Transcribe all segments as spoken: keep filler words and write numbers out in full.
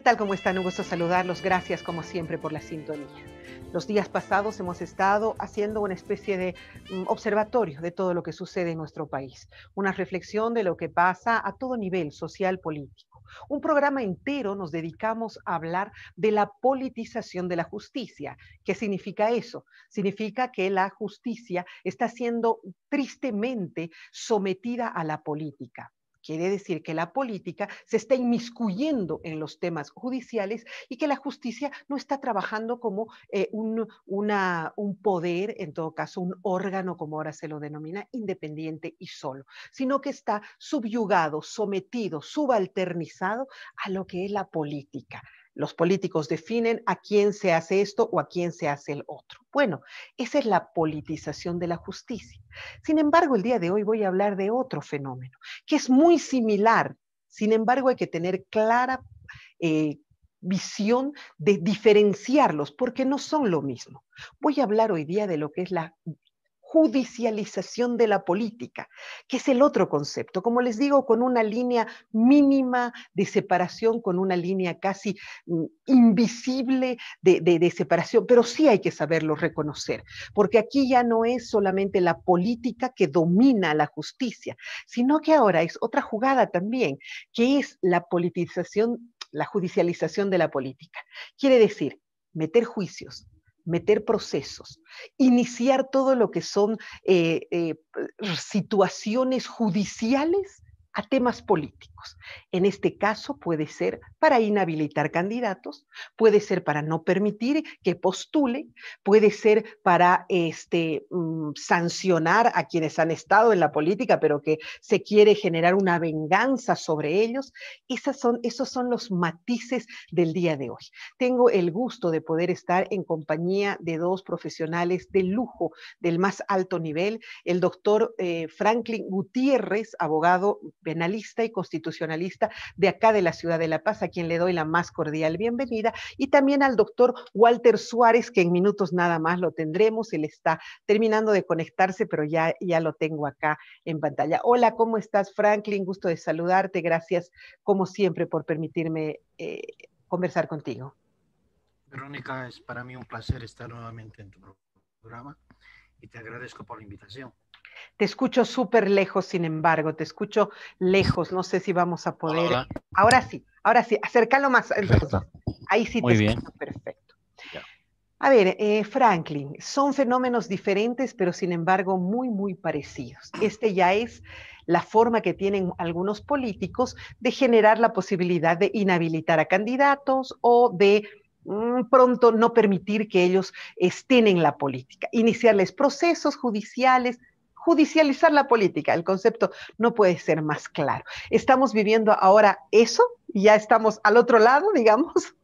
tal? ¿Cómo están? Un gusto saludarlos. Gracias, como siempre, por la sintonía. Los días pasados hemos estado haciendo una especie de um, observatorio de todo lo que sucede en nuestro país, una reflexión de lo que pasa a todo nivel social, político. Un programa entero nos dedicamos a hablar de la politización de la justicia. ¿Qué significa eso? Significa que la justicia está siendo tristemente sometida a la política. Quiere decir que la política se está inmiscuyendo en los temas judiciales y que la justicia no está trabajando como eh, un, una, un poder, en todo caso un órgano, como ahora se lo denomina, independiente y solo, sino que está subyugado, sometido, subalternizado a lo que es la política. Los políticos definen a quién se hace esto o a quién se hace el otro. Bueno, esa es la politización de la justicia. Sin embargo, el día de hoy voy a hablar de otro fenómeno que es muy similar. Sin embargo, hay que tener clara eh, visión de diferenciarlos porque no son lo mismo. Voy a hablar hoy día de lo que es la judicialización de la política, que es el otro concepto, como les digo, con una línea mínima de separación, con una línea casi mm, invisible de, de, de separación, pero sí hay que saberlo reconocer, porque aquí ya no es solamente la política que domina la justicia, sino que ahora es otra jugada también, que es la politización, la judicialización de la política. Quiere decir, meter juicios, meter procesos, iniciar todo lo que son eh, eh, situaciones judiciales a temas políticos. En este caso puede ser para inhabilitar candidatos, puede ser para no permitir que postulen, puede ser para este, um, sancionar a quienes han estado en la política, pero que se quiere generar una venganza sobre ellos. Esas son, esos son los matices del día de hoy. Tengo el gusto de poder estar en compañía de dos profesionales de lujo, del más alto nivel, el doctor eh, Franklin Gutiérrez, abogado penalista y constitucionalista de acá de la ciudad de La Paz, a quien le doy la más cordial bienvenida, y también al doctor Walter Suárez, que en minutos nada más lo tendremos. Él está terminando de conectarse, pero ya, ya lo tengo acá en pantalla. Hola, ¿cómo estás, Franklin? Gusto de saludarte. Gracias, como siempre, por permitirme eh, conversar contigo. Verónica, es para mí un placer estar nuevamente en tu programa y te agradezco por la invitación. Te escucho súper lejos, sin embargo, te escucho lejos. No sé si vamos a Hola, poder. hola. Ahora sí, ahora sí, acércalo más. Entonces, Perfecto. ahí sí te Muy bien. escucho perfecto. Ya. A ver, eh, Franklin, son fenómenos diferentes, pero sin embargo muy, muy parecidos. Este ya es la forma que tienen algunos políticos de generar la posibilidad de inhabilitar a candidatos o de mm, pronto no permitir que ellos estén en la política, iniciarles procesos judiciales, judicializar la política. El concepto no puede ser más claro. Estamos viviendo ahora eso y ya estamos al otro lado, digamos.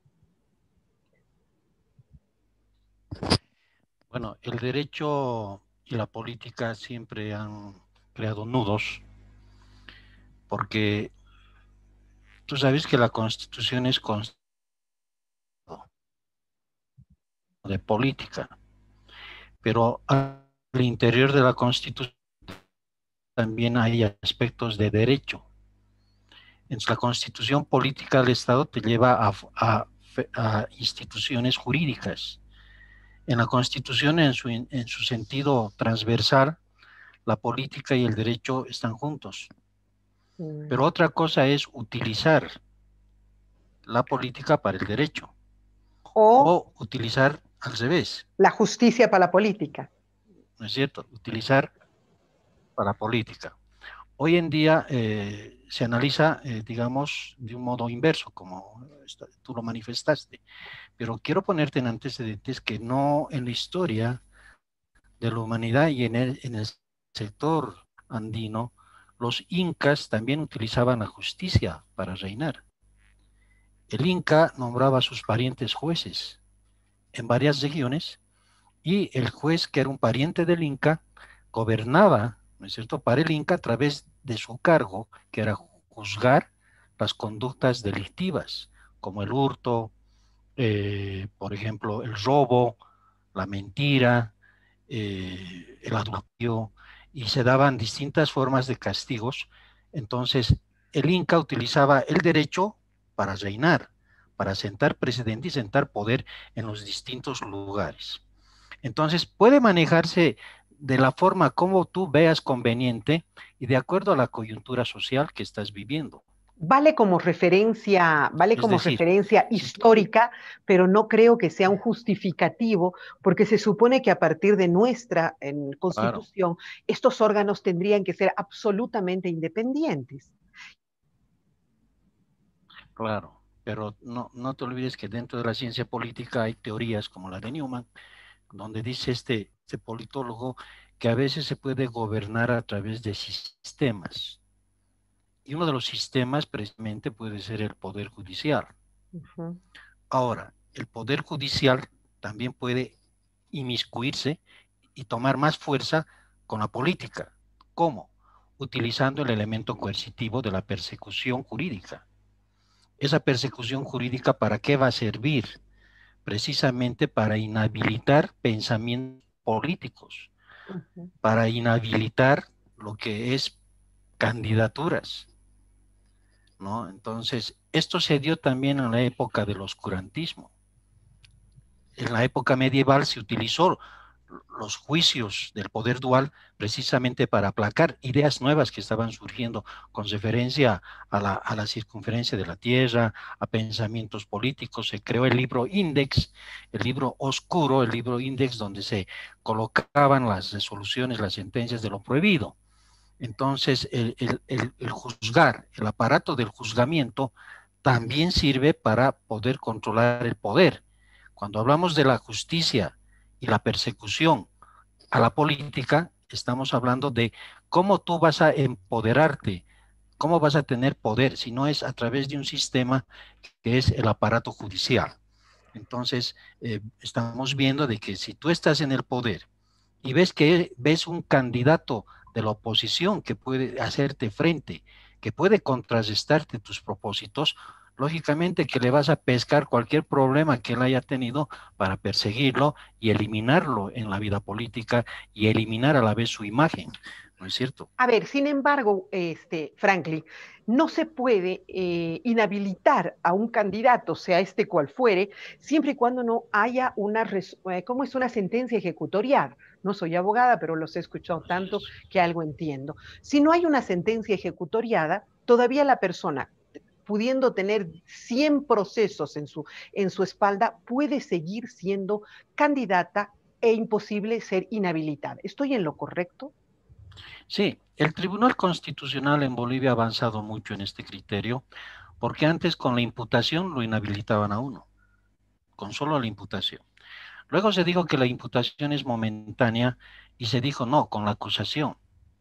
Bueno, el derecho y la política siempre han creado nudos, porque tú sabes que la Constitución es constitución de política, pero al interior de la Constitución también hay aspectos de derecho. Entonces, la Constitución política del Estado te lleva a, a, a instituciones jurídicas. En la Constitución, en su, en su sentido transversal, la política y el derecho están juntos. Pero otra cosa es utilizar la política para el derecho O o utilizar al revés, la justicia para la política. ¿no es cierto? Utilizar para la política. Hoy en día eh, se analiza, eh, digamos, de un modo inverso, como tú lo manifestaste. Pero quiero ponerte en antecedentes que no en la historia de la humanidad y en el, en el sector andino, los incas también utilizaban la justicia para reinar. El inca nombraba a sus parientes jueces en varias regiones y el juez, que era un pariente del inca, gobernaba, ¿no es cierto?, para el inca a través de su cargo, que era juzgar las conductas delictivas, como el hurto, eh, por ejemplo, el robo, la mentira, eh, el adulterio, y se daban distintas formas de castigos. Entonces, el inca utilizaba el derecho para reinar, para sentar presidente y sentar poder en los distintos lugares. Entonces, puede manejarse de la forma como tú veas conveniente y de acuerdo a la coyuntura social que estás viviendo. Vale como referencia, vale Es como decir, referencia si tú, histórica, pero no creo que sea un justificativo, porque se supone que a partir de nuestra en, claro, constitución, estos órganos tendrían que ser absolutamente independientes. claro, pero no, no te olvides que dentro de la ciencia política hay teorías como la de Newman, donde dice este, este politólogo que a veces se puede gobernar a través de sistemas. Y uno de los sistemas precisamente puede ser el Poder Judicial. Ujú. Ahora, el Poder Judicial también puede inmiscuirse y tomar más fuerza con la política. ¿Cómo? Utilizando el elemento coercitivo de la persecución jurídica. Esa persecución jurídica, ¿para qué va a servir? Precisamente para inhabilitar pensamientos políticos, Ujú. para inhabilitar lo que es candidaturas, ¿no? Entonces, esto se dio también en la época del oscurantismo. En la época medieval se utilizó los juicios del poder dual precisamente para aplacar ideas nuevas que estaban surgiendo con referencia a la, a la circunferencia de la Tierra, a pensamientos políticos. Se creó el libro Index, el libro oscuro, el libro Index, donde se colocaban las resoluciones, las sentencias de lo prohibido. Entonces, el, el, el, el juzgar, el aparato del juzgamiento, también sirve para poder controlar el poder. Cuando hablamos de la justicia y la persecución a la política, estamos hablando de cómo tú vas a empoderarte, cómo vas a tener poder, si no es a través de un sistema que es el aparato judicial. Entonces, eh, estamos viendo de que si tú estás en el poder y ves que ves un candidato de la oposición que puede hacerte frente, que puede contrarrestarte tus propósitos, lógicamente que le vas a pescar cualquier problema que él haya tenido para perseguirlo y eliminarlo en la vida política y eliminar a la vez su imagen, ¿no es cierto? A ver, sin embargo, este, Franklin, no se puede eh, inhabilitar a un candidato, sea este cual fuere, siempre y cuando no haya una, eh, ¿cómo es? Una sentencia ejecutoriada. No soy abogada, pero los he escuchado Así tanto es. que algo entiendo. Si no hay una sentencia ejecutoriada, todavía la persona, pudiendo tener cien procesos en su, en su espalda, puede seguir siendo candidata e imposible ser inhabilitada. ¿Estoy en lo correcto? Sí, el Tribunal Constitucional en Bolivia ha avanzado mucho en este criterio, porque antes con la imputación lo inhabilitaban a uno, con solo la imputación. Luego se dijo que la imputación es momentánea y se dijo no, con la acusación.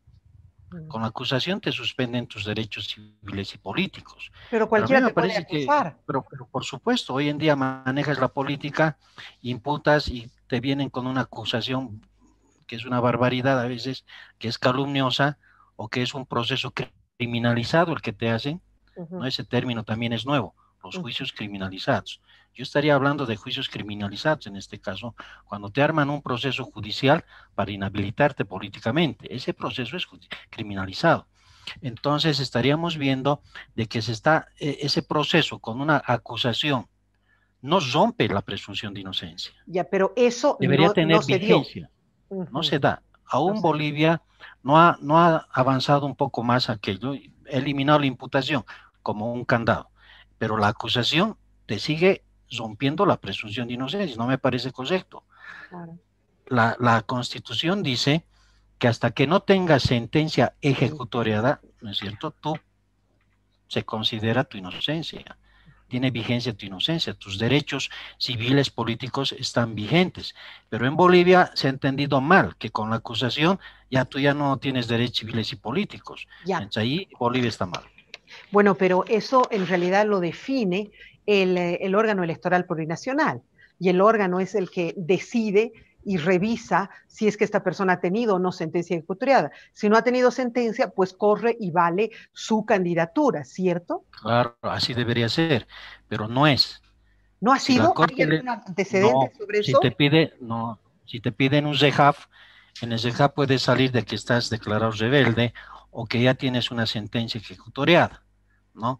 Mm. Con la acusación te suspenden tus derechos civiles y políticos. Pero Pero a mí cualquiera me te puede parece que, acusar. pero, pero por supuesto, hoy en día manejas la política, imputas y te vienen con una acusación que es una barbaridad a veces, que es calumniosa o que es un proceso criminalizado el que te hacen, Uh ¿no? -huh, Ese término también es nuevo, los uh -huh. juicios criminalizados. Yo estaría hablando de juicios criminalizados en este caso, cuando te arman un proceso judicial para inhabilitarte políticamente. Ese proceso es criminalizado. Entonces estaríamos viendo de que se está eh, ese proceso con una acusación no rompe la presunción de inocencia. Ya, pero eso Debería no, no tener se dio. vigencia. Uh No -huh, se da. no Aún se dio. Bolivia no ha, no ha avanzado un poco más aquello, eliminado la imputación como un candado, pero la acusación te sigue rompiendo la presunción de inocencia, no me parece correcto. Claro. La, la Constitución dice que hasta que no tenga sentencia ejecutoriada, ¿no es cierto? Tú se considera tu inocencia. Tiene vigencia tu inocencia, tus derechos civiles, políticos están vigentes. Pero en Bolivia se ha entendido mal, que con la acusación ya tú ya no tienes derechos civiles y políticos. Ya. Entonces ahí Bolivia está mal. Bueno, pero eso en realidad lo define el, eh, el órgano electoral plurinacional. Y el órgano es el que decide y revisa si es que esta persona ha tenido o no sentencia ejecutoriada. Si no ha tenido sentencia, pues corre y vale su candidatura, ¿cierto? Claro, así debería ser, pero no es. ¿No ha Si la sido? ¿Hay Corte le... algún antecedente No, sobre si te eso? pide, no, si te piden un ZEHAF, en el ZEHAF puedes salir de que estás declarado rebelde o que ya tienes una sentencia ejecutoriada, ¿no?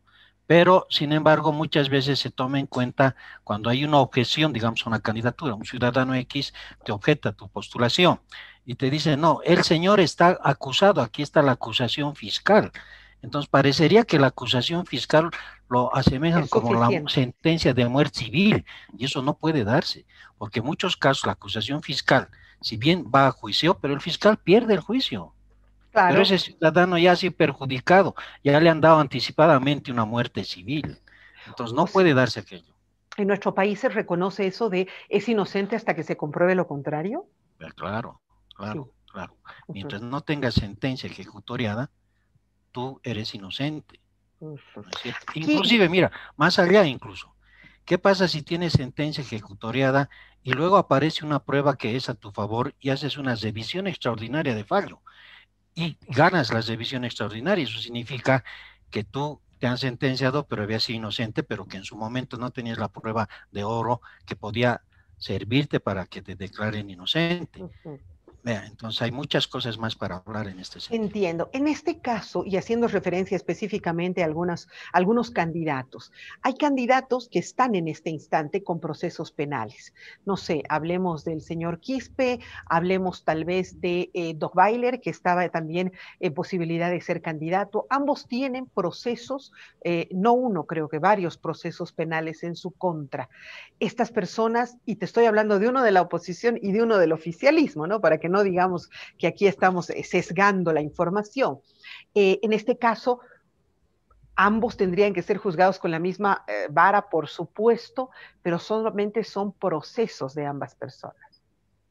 Pero, sin embargo, muchas veces se toma en cuenta cuando hay una objeción, digamos, a una candidatura, un ciudadano X te objeta tu postulación y te dice, no, el señor está acusado, aquí está la acusación fiscal. Entonces, parecería que la acusación fiscal lo asemejan Es como la suficiente. sentencia de muerte civil, y eso no puede darse, porque en muchos casos la acusación fiscal, si bien va a juicio, pero el fiscal pierde el juicio. Pero Claro, ese ciudadano ya ha sido perjudicado, ya le han dado anticipadamente una muerte civil. Entonces o no sea, puede darse aquello. en nuestro país se reconoce eso de es inocente hasta que se compruebe lo contrario. Pero claro, Sí. claro, claro. Ujú, Mientras no tengas sentencia ejecutoriada, tú eres inocente, ujú. ¿no es cierto? Aquí, Inclusive, mira, más allá incluso, ¿qué pasa si tienes sentencia ejecutoriada y luego aparece una prueba que es a tu favor y haces una revisión extraordinaria de fallo? Y ganas la revisión extraordinaria. Eso significa que tú te han sentenciado, pero habías sido inocente, pero que en su momento no tenías la prueba de oro que podía servirte para que te declaren inocente. ujú. Vea, entonces hay muchas cosas más para hablar en este sentido. Entiendo. En este caso, y haciendo referencia específicamente a algunas, algunos candidatos, hay candidatos que están en este instante con procesos penales. No sé, hablemos del señor Quispe, hablemos tal vez de eh, Weiler, que estaba también en posibilidad de ser candidato. Ambos tienen procesos, eh, no uno, creo que varios procesos penales en su contra. Estas personas, y te estoy hablando de uno de la oposición y de uno del oficialismo, ¿no? Para que no digamos que aquí estamos eh, sesgando la información. Eh, en este caso, ambos tendrían que ser juzgados con la misma eh, vara, por supuesto, pero solamente son procesos de ambas personas.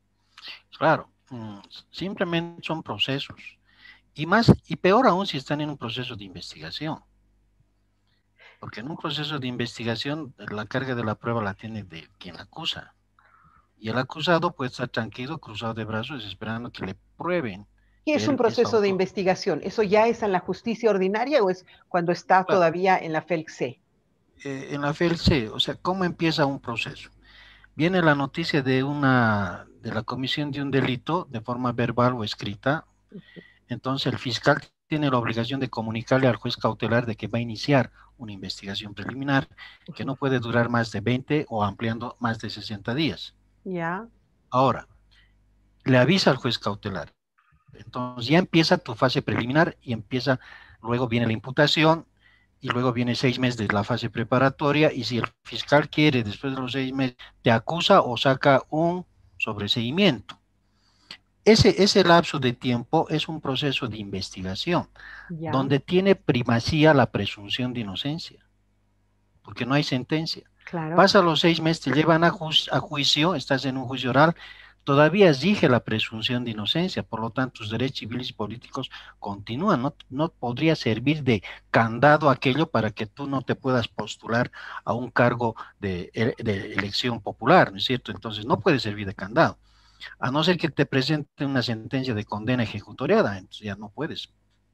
Claro, mm, simplemente son procesos. Y más, y peor aún si están en un proceso de investigación. Porque en un proceso de investigación la carga de la prueba la tiene de quien acusa. Y el acusado puede estar tranquilo, cruzado de brazos, esperando que le prueben ¿Qué que es un él es proceso de autor. investigación? ¿Eso ya es en la justicia ordinaria o es cuando está Bueno, todavía en la FELC? eh, en la F L C, o sea, ¿cómo empieza un proceso? Viene la noticia de una, de la comisión de un delito de forma verbal o escrita, entonces el fiscal tiene la obligación de comunicarle al juez cautelar de que va a iniciar una investigación preliminar que no puede durar más de veinte o ampliando más de sesenta días. Ya, Ahora, le avisa al juez cautelar. Entonces ya empieza tu fase preliminar y empieza, luego viene la imputación y luego viene seis meses de la fase preparatoria y si el fiscal quiere, después de los seis meses, te acusa o saca un sobreseimiento. Ese, ese lapso de tiempo es un proceso de investigación ya, donde tiene primacía la presunción de inocencia, porque no hay sentencia. claro. Pasa los seis meses, te llevan a, ju a juicio, estás en un juicio oral, todavía rige la presunción de inocencia, por lo tanto tus derechos civiles y políticos continúan, no, no podría servir de candado aquello para que tú no te puedas postular a un cargo de, de elección popular, ¿no es cierto? Entonces no puede servir de candado, a no ser que te presente una sentencia de condena ejecutoriada, entonces ya no puedes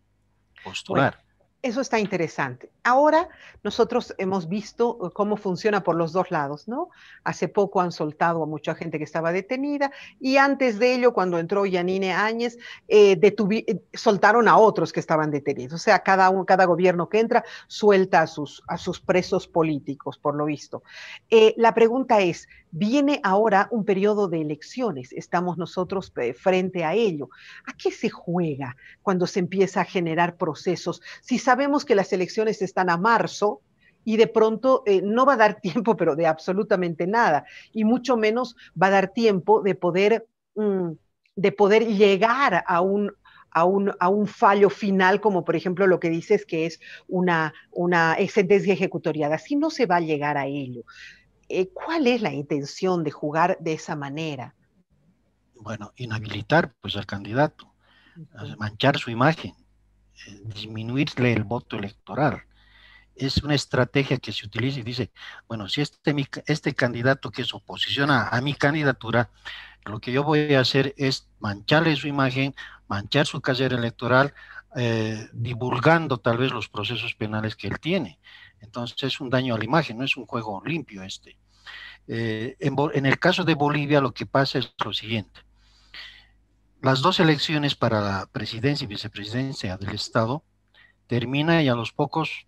Bueno, postular. eso está interesante. Ahora nosotros hemos visto eh, cómo funciona por los dos lados, ¿no? Hace poco han soltado a mucha gente que estaba detenida y antes de ello, cuando entró Yanine Áñez, eh, detuvi- eh, soltaron a otros que estaban detenidos. O sea, cada, un, cada gobierno que entra suelta a sus, a sus presos políticos, por lo visto. Eh, la pregunta es, viene ahora un periodo de elecciones, estamos nosotros eh, frente a ello. ¿A qué se juega cuando se empieza a generar procesos? Si sabemos que las elecciones están a marzo y de pronto eh, no va a dar tiempo, pero de absolutamente nada, y mucho menos va a dar tiempo de poder, mm, de poder llegar a un, a un, a un fallo final, como por ejemplo lo que dices que es una, una sentencia ejecutoriada. Si no se va a llegar a ello, eh, ¿cuál es la intención de jugar de esa manera? Bueno, inhabilitar pues al candidato, Uh-huh. manchar su imagen, eh, disminuirle el voto electoral. Es una estrategia que se utiliza y dice, bueno, si este, este candidato que es oposición a, a mi candidatura, lo que yo voy a hacer es mancharle su imagen, manchar su carrera electoral, eh, divulgando tal vez los procesos penales que él tiene. Entonces es un daño a la imagen, no es un juego limpio este. Eh, en, en el caso de Bolivia lo que pasa es lo siguiente. Las dos elecciones para la presidencia y vicepresidencia del Estado termina y a los pocos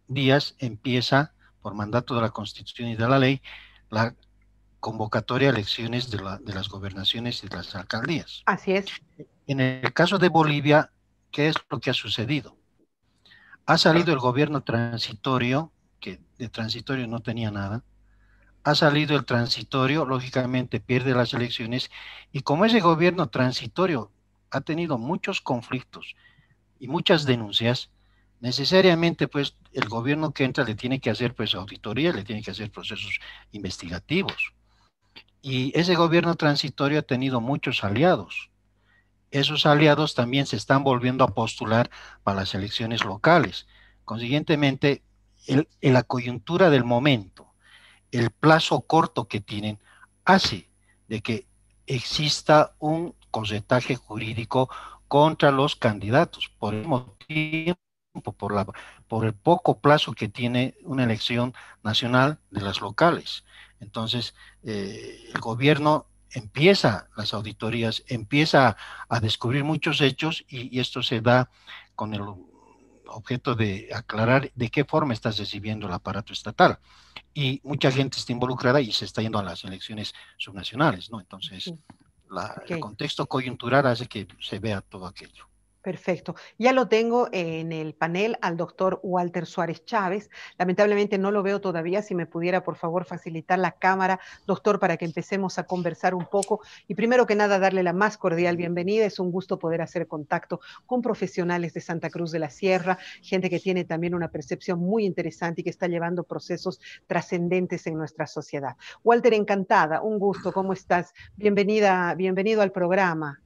días empieza, por mandato de la Constitución y de la ley, la convocatoria a elecciones de, la, de las gobernaciones y de las alcaldías. Así es. En el caso de Bolivia, ¿qué es lo que ha sucedido? Ha salido el gobierno transitorio, que de transitorio no tenía nada, ha salido el transitorio, lógicamente pierde las elecciones, y como ese gobierno transitorio ha tenido muchos conflictos y muchas denuncias, necesariamente pues el gobierno que entra le tiene que hacer pues auditoría, le tiene que hacer procesos investigativos. Y ese gobierno transitorio ha tenido muchos aliados. Esos aliados también se están volviendo a postular para las elecciones locales. Consiguientemente, el, en la coyuntura del momento, el plazo corto que tienen, hace de que exista un corretaje jurídico contra los candidatos. Por el motivo, por, la, por el poco plazo que tiene una elección nacional de las locales. Entonces, eh, el gobierno empieza las auditorías, empieza a descubrir muchos hechos y, y esto se da con el objeto de aclarar de qué forma estás recibiendo el aparato estatal. Y mucha gente está involucrada y se está yendo a las elecciones subnacionales, ¿no? Entonces, la, el Ok. contexto coyuntural hace que se vea todo aquello. Perfecto. Ya lo tengo en el panel al doctor Walter Suárez Chávez. Lamentablemente no lo veo todavía. Si me pudiera, por favor, facilitar la cámara, doctor, para que empecemos a conversar un poco. Y primero que nada, darle la más cordial bienvenida. Es un gusto poder hacer contacto con profesionales de Santa Cruz de la Sierra, gente que tiene también una percepción muy interesante y que está llevando procesos trascendentes en nuestra sociedad. Walter, encantada, un gusto. ¿Cómo estás? Bienvenida, bienvenido al programa.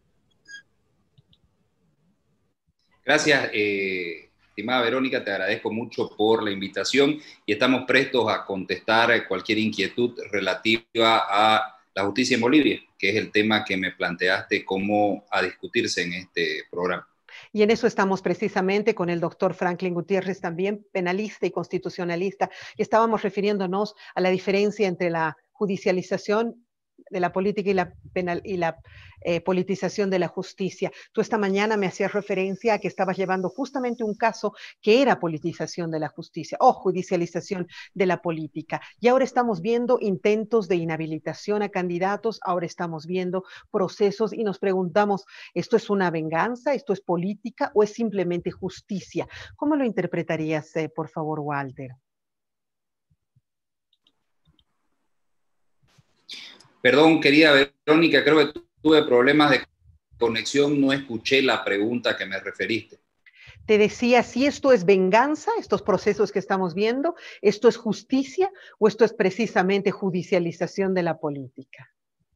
Gracias, eh, estimada Verónica, te agradezco mucho por la invitación y estamos prestos a contestar cualquier inquietud relativa a la justicia en Bolivia, que es el tema que me planteaste como a discutirse en este programa. Y en eso estamos precisamente con el doctor Franklin Gutiérrez, también penalista y constitucionalista, y estábamos refiriéndonos a la diferencia entre la judicialización de la política y la, penal, y la eh, politización de la justicia. Tú esta mañana me hacías referencia a que estabas llevando justamente un caso que era politización de la justicia o judicialización de la política. Y ahora estamos viendo intentos de inhabilitación a candidatos, ahora estamos viendo procesos y nos preguntamos, ¿esto es una venganza? ¿Esto es política o es simplemente justicia? ¿Cómo lo interpretarías, eh, por favor, Walter? Perdón, querida Verónica, creo que tuve problemas de conexión, no escuché la pregunta que me referiste. Te decía si esto es venganza, estos procesos que estamos viendo, esto es justicia o esto es precisamente judicialización de la política.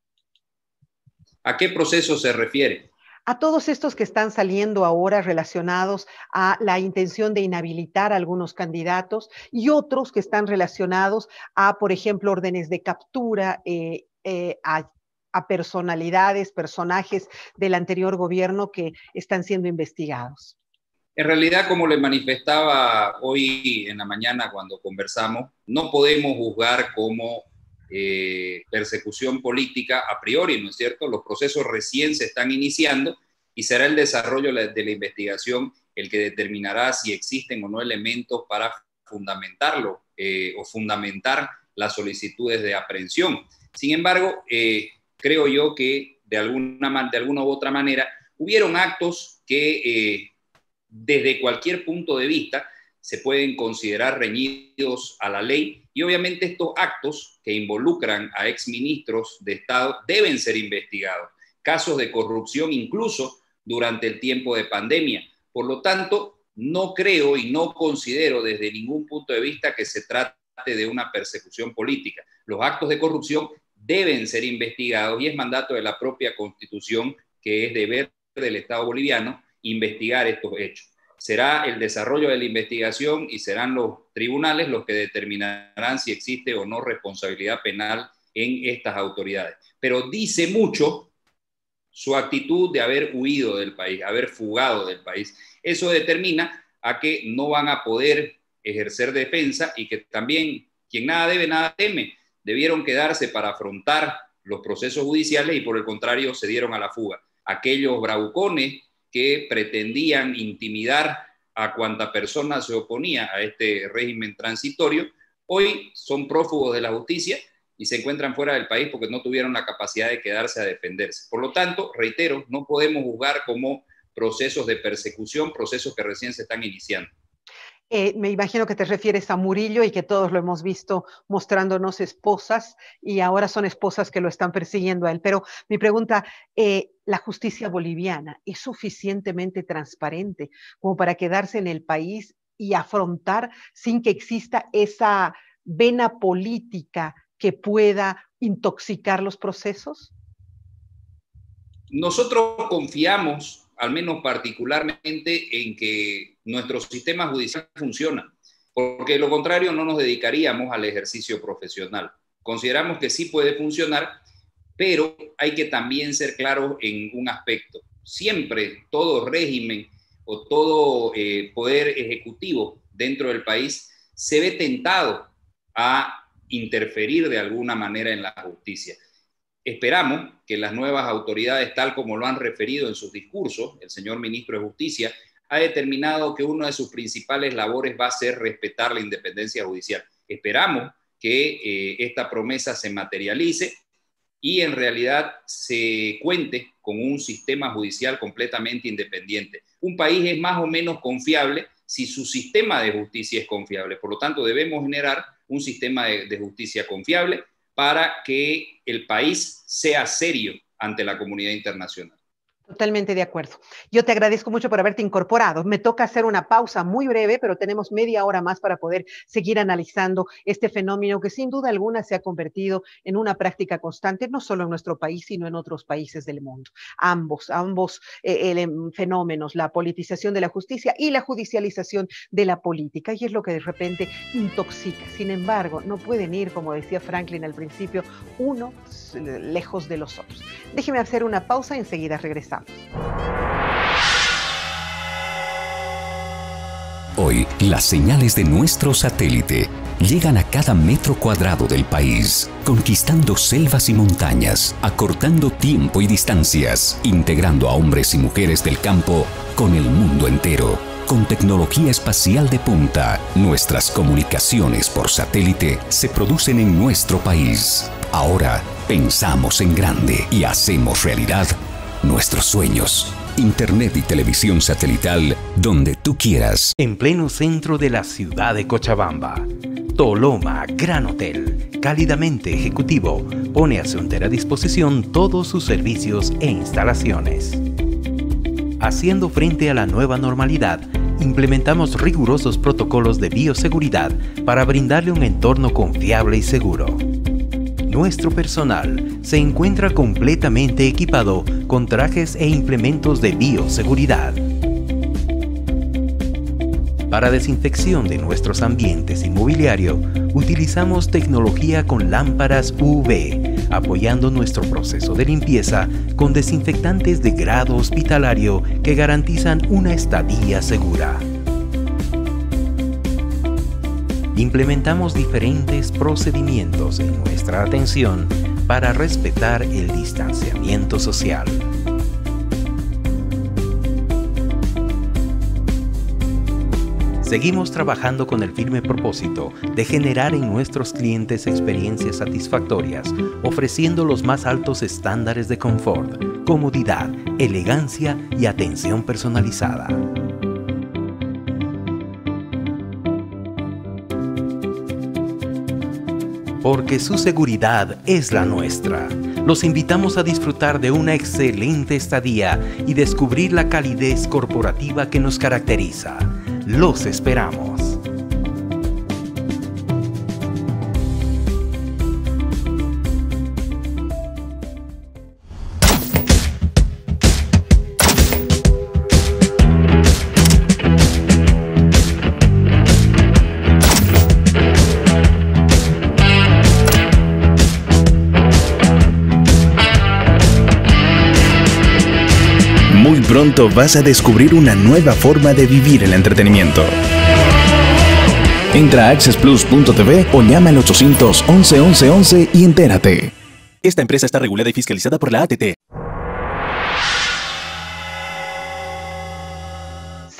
¿A qué proceso se refiere? A todos estos que están saliendo ahora relacionados a la intención de inhabilitar a algunos candidatos y otros que están relacionados a, por ejemplo, órdenes de captura, eh, eh, a, a personalidades, personajes del anterior gobierno que están siendo investigados. En realidad, como le manifestaba hoy en la mañana cuando conversamos, no podemos juzgar como eh, persecución política a priori, ¿no es cierto? Los procesos recién se están iniciando y será el desarrollo de la investigación el que determinará si existen o no elementos para fundamentarlo eh, o fundamentar las solicitudes de aprehensión. Sin embargo, eh, creo yo que de alguna, de alguna u otra manera hubieron actos que eh, desde cualquier punto de vista se pueden considerar reñidos a la ley y obviamente estos actos que involucran a exministros de Estado deben ser investigados. Casos de corrupción incluso durante el tiempo de pandemia. Por lo tanto, no creo y no considero desde ningún punto de vista que se trate de una persecución política. Los actos de corrupción deben ser investigados y es mandato de la propia Constitución, que es deber del Estado boliviano, investigar estos hechos. Será el desarrollo de la investigación y serán los tribunales los que determinarán si existe o no responsabilidad penal en estas autoridades. Pero dice mucho su actitud de haber huido del país, haber fugado del país. Eso determina a que no van a poder ejercer defensa y que también quien nada debe, nada teme. Debieron quedarse para afrontar los procesos judiciales y por el contrario se dieron a la fuga. Aquellos bravucones que pretendían intimidar a cuanta persona se oponía a este régimen transitorio, hoy son prófugos de la justicia y se encuentran fuera del país porque no tuvieron la capacidad de quedarse a defenderse. Por lo tanto, reitero, no podemos juzgar como procesos de persecución, procesos que recién se están iniciando. Eh, me imagino que te refieres a Murillo y que todos lo hemos visto mostrándonos esposas y ahora son esposas que lo están persiguiendo a él. Pero mi pregunta, eh, ¿la justicia boliviana es suficientemente transparente como para quedarse en el país y afrontar sin que exista esa vena política que pueda intoxicar los procesos? Nosotros confiamos, al menos particularmente, en que nuestro sistema judicial funciona, porque de lo contrario no nos dedicaríamos al ejercicio profesional. Consideramos que sí puede funcionar, pero hay que también ser claros en un aspecto. Siempre todo régimen o todo eh, poder ejecutivo dentro del país se ve tentado a interferir de alguna manera en la justicia. Esperamos que las nuevas autoridades, tal como lo han referido en sus discursos, el señor ministro de Justicia ha determinado que una de sus principales labores va a ser respetar la independencia judicial. Esperamos que eh, esta promesa se materialice y en realidad se cuente con un sistema judicial completamente independiente. Un país es más o menos confiable si su sistema de justicia es confiable. Por lo tanto, debemos generar un sistema de, de justicia confiable para que el país sea serio ante la comunidad internacional. Totalmente de acuerdo. Yo te agradezco mucho por haberte incorporado. Me toca hacer una pausa muy breve, pero tenemos media hora más para poder seguir analizando este fenómeno que sin duda alguna se ha convertido en una práctica constante, no solo en nuestro país, sino en otros países del mundo. Ambos, ambos eh, el, fenómenos, la politización de la justicia y la judicialización de la política, y es lo que de repente intoxica. Sin embargo, no pueden ir, como decía Franklin al principio, uno lejos de los otros. Déjeme hacer una pausa y enseguida regresamos. Hoy, las señales de nuestro satélite llegan a cada metro cuadrado del país, conquistando selvas y montañas, acortando tiempo y distancias, integrando a hombres y mujeres del campo con el mundo entero. Con tecnología espacial de punta, nuestras comunicaciones por satélite se producen en nuestro país. Ahora, pensamos en grande y hacemos realidad nuestros sueños. Internet y televisión satelital donde tú quieras. En pleno centro de la ciudad de Cochabamba, Toloma Gran Hotel, cálidamente ejecutivo, pone a su entera disposición todos sus servicios e instalaciones. Haciendo frente a la nueva normalidad, implementamos rigurosos protocolos de bioseguridad para brindarle un entorno confiable y seguro. Nuestro personal se encuentra completamente equipado con trajes e implementos de bioseguridad. Para desinfección de nuestros ambientes inmobiliarios, utilizamos tecnología con lámparas U V, apoyando nuestro proceso de limpieza con desinfectantes de grado hospitalario que garantizan una estadía segura. Implementamos diferentes procedimientos en nuestra atención para respetar el distanciamiento social. Seguimos trabajando con el firme propósito de generar en nuestros clientes experiencias satisfactorias, ofreciendo los más altos estándares de confort, comodidad, elegancia y atención personalizada. Porque su seguridad es la nuestra. Los invitamos a disfrutar de una excelente estadía y descubrir la calidez corporativa que nos caracteriza. Los esperamos. Pronto vas a descubrir una nueva forma de vivir el entretenimiento. Entra a access plus punto t v o llama al ochocientos once once once y entérate. Esta empresa está regulada y fiscalizada por la A T T.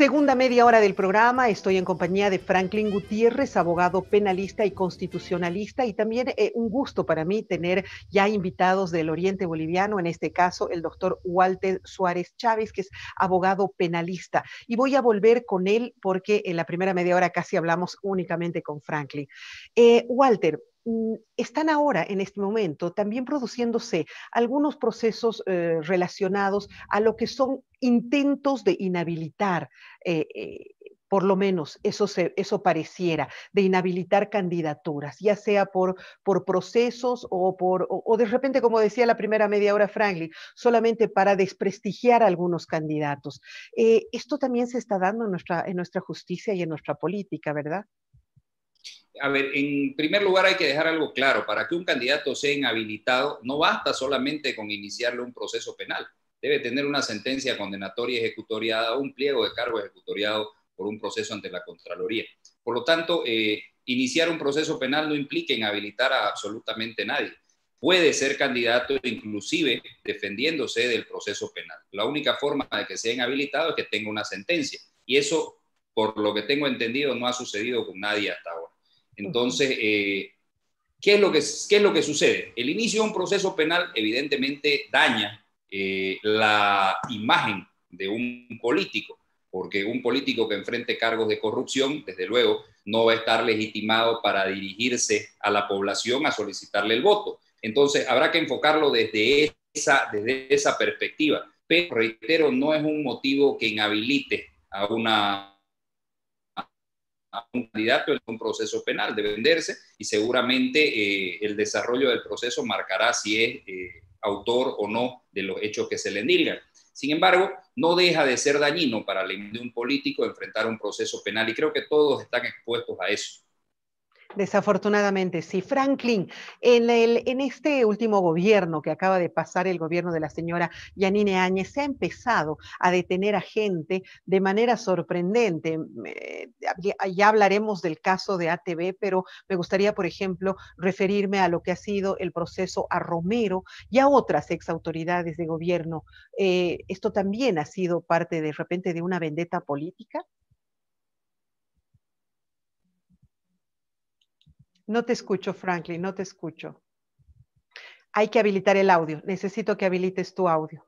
Segunda media hora del programa, estoy en compañía de Franklin Gutiérrez, abogado penalista y constitucionalista, y también eh, un gusto para mí tener ya invitados del Oriente Boliviano, en este caso el doctor Walter Suárez Chávez, que es abogado penalista. Y voy a volver con él porque en la primera media hora casi hablamos únicamente con Franklin. Eh, Walter, están ahora, en este momento, también produciéndose algunos procesos eh, relacionados a lo que son intentos de inhabilitar, eh, eh, por lo menos eso, se, eso pareciera, de inhabilitar candidaturas, ya sea por, por procesos o, por, o, o de repente, como decía la primera media hora Franklin, solamente para desprestigiar a algunos candidatos. Eh, esto también se está dando en nuestra, en nuestra justicia y en nuestra política, ¿verdad? A ver, en primer lugar hay que dejar algo claro. Para que un candidato sea inhabilitado, no basta solamente con iniciarle un proceso penal. Debe tener una sentencia condenatoria ejecutoriada o un pliego de cargo ejecutoriado por un proceso ante la Contraloría. Por lo tanto, eh, iniciar un proceso penal no implica inhabilitar a absolutamente nadie. Puede ser candidato inclusive defendiéndose del proceso penal. La única forma de que sea inhabilitado es que tenga una sentencia. Y eso, por lo que tengo entendido, no ha sucedido con nadie hasta ahora. Entonces, eh, ¿qué es lo que, qué es lo que sucede? El inicio de un proceso penal evidentemente daña eh, la imagen de un político, porque un político que enfrente cargos de corrupción, desde luego, no va a estar legitimado para dirigirse a la población a solicitarle el voto. Entonces, habrá que enfocarlo desde esa, desde esa perspectiva. Pero, reitero, no es un motivo que inhabilite a una a un candidato en un proceso penal, de venderse, y seguramente eh, el desarrollo del proceso marcará si es eh, autor o no de los hechos que se le endilgan. Sin embargo, no deja de ser dañino para la imagen de un político enfrentar un proceso penal, y creo que todos están expuestos a eso. Desafortunadamente, sí. Franklin, en, el, en este último gobierno que acaba de pasar, el gobierno de la señora Yanine Áñez, se ha empezado a detener a gente de manera sorprendente. Eh, ya hablaremos del caso de A T V, pero me gustaría, por ejemplo, referirme a lo que ha sido el proceso a Romero y a otras exautoridades de gobierno. Eh, ¿Esto también ha sido parte de repente de una vendetta política? No te escucho, Franklin, no te escucho. Hay que habilitar el audio. Necesito que habilites tu audio.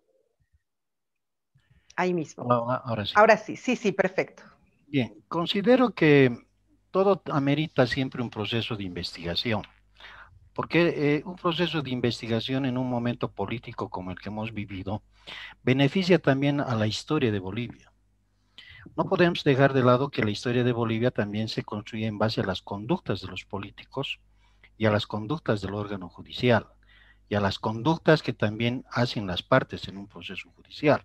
Ahí mismo. Ahora, ahora sí. Ahora sí, sí, sí, perfecto. Bien, considero que todo amerita siempre un proceso de investigación, porque eh, un proceso de investigación en un momento político como el que hemos vivido beneficia también a la historia de Bolivia. No podemos dejar de lado que la historia de Bolivia también se construye en base a las conductas de los políticos y a las conductas del órgano judicial y a las conductas que también hacen las partes en un proceso judicial.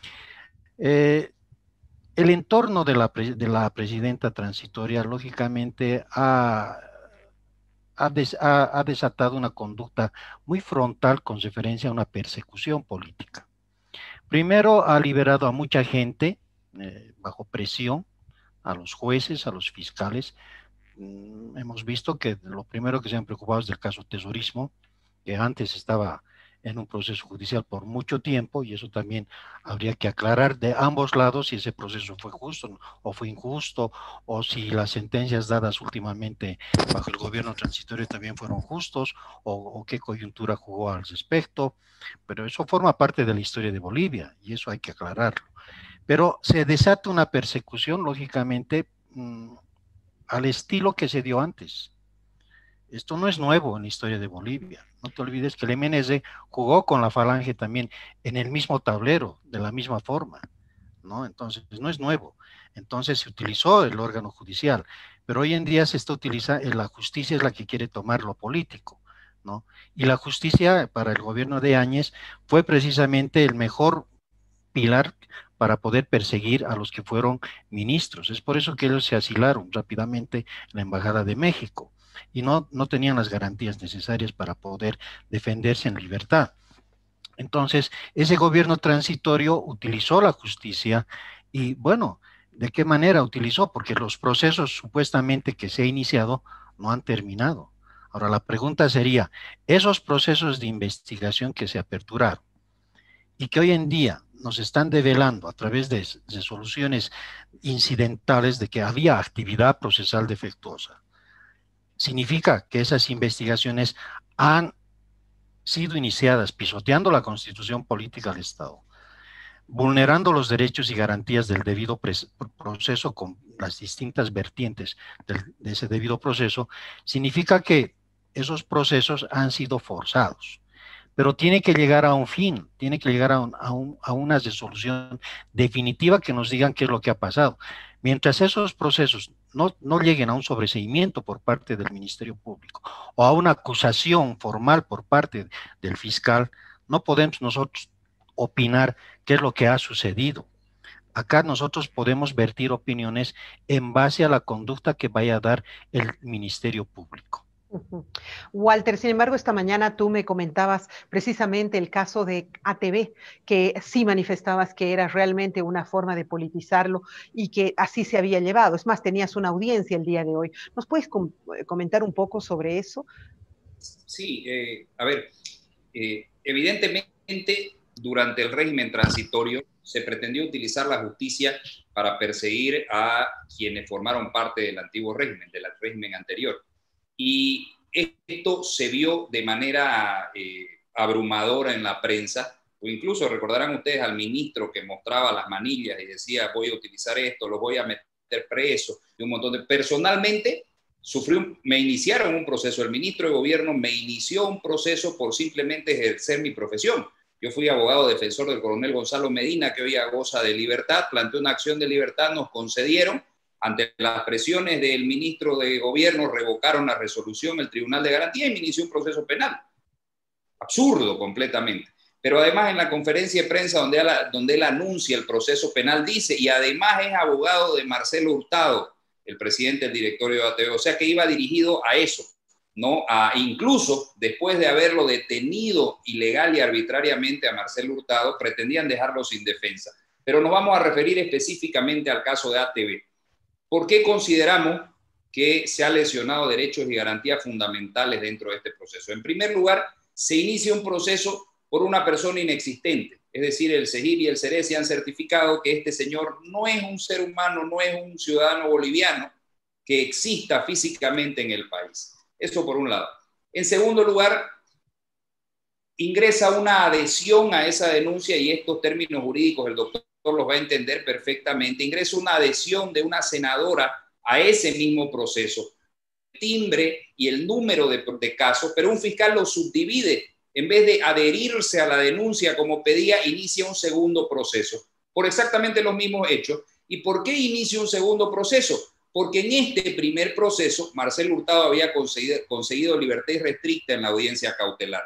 Eh, el entorno de la, de la presidenta transitoria, lógicamente, ha, ha, des, ha, ha desatado una conducta muy frontal con referencia a una persecución política. Primero, ha liberado a mucha gente eh, bajo presión, a los jueces, a los fiscales. Mm, hemos visto que lo primero que se han preocupado es del caso tesorismo, que antes estaba en un proceso judicial por mucho tiempo, y eso también habría que aclarar de ambos lados si ese proceso fue justo o fue injusto, o si las sentencias dadas últimamente bajo el gobierno transitorio también fueron justos, o, o qué coyuntura jugó al respecto. Pero eso forma parte de la historia de Bolivia, y eso hay que aclararlo. Pero se desata una persecución, lógicamente, mmm, al estilo que se dio antes. Esto no es nuevo en la historia de Bolivia. No te olvides que el M N S jugó con la Falange también en el mismo tablero, de la misma forma, ¿no? Entonces, no es nuevo. Entonces, se utilizó el órgano judicial, pero hoy en día se está utilizando, la justicia es la que quiere tomar lo político, ¿no? Y la justicia para el gobierno de Áñez fue precisamente el mejor pilar para poder perseguir a los que fueron ministros. Es por eso que ellos se asilaron rápidamente en la Embajada de México y no, no tenían las garantías necesarias para poder defenderse en libertad. Entonces, ese gobierno transitorio utilizó la justicia y, bueno, ¿de qué manera utilizó? Porque los procesos supuestamente que se ha iniciado no han terminado. Ahora, la pregunta sería, esos procesos de investigación que se aperturaron y que hoy en día nos están develando a través de resoluciones incidentales de que había actividad procesal defectuosa, significa que esas investigaciones han sido iniciadas pisoteando la Constitución política del Estado, vulnerando los derechos y garantías del debido proceso con las distintas vertientes del, de ese debido proceso, significa que esos procesos han sido forzados. Pero tiene que llegar a un fin, tiene que llegar a, un, a, un, a una resolución definitiva que nos digan qué es lo que ha pasado. Mientras esos procesos no, no lleguen a un sobreseimiento por parte del Ministerio Público o a una acusación formal por parte del fiscal, no podemos nosotros opinar qué es lo que ha sucedido. Acá nosotros podemos vertir opiniones en base a la conducta que vaya a dar el Ministerio Público. Uh-huh. Walter, sin embargo, esta mañana tú me comentabas precisamente el caso de A T V, que sí manifestabas que era realmente una forma de politizarlo y que así se había llevado. Es más, tenías una audiencia el día de hoy. ¿Nos puedes com- comentar un poco sobre eso? Sí, eh, a ver, eh, evidentemente durante el régimen transitorio se pretendió utilizar la justicia para perseguir a quienes formaron parte del antiguo régimen, del régimen anterior. Y esto se vio de manera eh, abrumadora en la prensa, o incluso recordarán ustedes al ministro que mostraba las manillas y decía voy a utilizar esto, lo voy a meter preso, y un montón de... Personalmente, sufrí un, me iniciaron un proceso, el ministro de gobierno me inició un proceso por simplemente ejercer mi profesión. Yo fui abogado defensor del coronel Gonzalo Medina, que hoy goza de libertad, planteé una acción de libertad, nos concedieron. Ante las presiones del ministro de gobierno, revocaron la resolución, el Tribunal de Garantía, y me inició un proceso penal. Absurdo completamente. Pero además en la conferencia de prensa donde él, donde él anuncia el proceso penal dice, y además es abogado de Marcelo Hurtado, el presidente del directorio de A T V, o sea que iba dirigido a eso, ¿no? A, incluso después de haberlo detenido ilegal y arbitrariamente a Marcelo Hurtado, pretendían dejarlo sin defensa. Pero nos vamos a referir específicamente al caso de A T V. ¿Por qué consideramos que se han lesionado derechos y garantías fundamentales dentro de este proceso? En primer lugar, se inicia un proceso por una persona inexistente, es decir, el CEGIR y el CERESI han certificado que este señor no es un ser humano, no es un ciudadano boliviano que exista físicamente en el país. Eso por un lado. En segundo lugar, ingresa una adhesión a esa denuncia, y estos términos jurídicos el doctor los va a entender perfectamente, ingresa una adhesión de una senadora a ese mismo proceso, el timbre y el número de, de casos, pero un fiscal lo subdivide, en vez de adherirse a la denuncia como pedía, inicia un segundo proceso, por exactamente los mismos hechos. ¿Y por qué inicia un segundo proceso? Porque en este primer proceso, Marcelo Hurtado había conseguido, conseguido libertad irrestricta en la audiencia cautelar.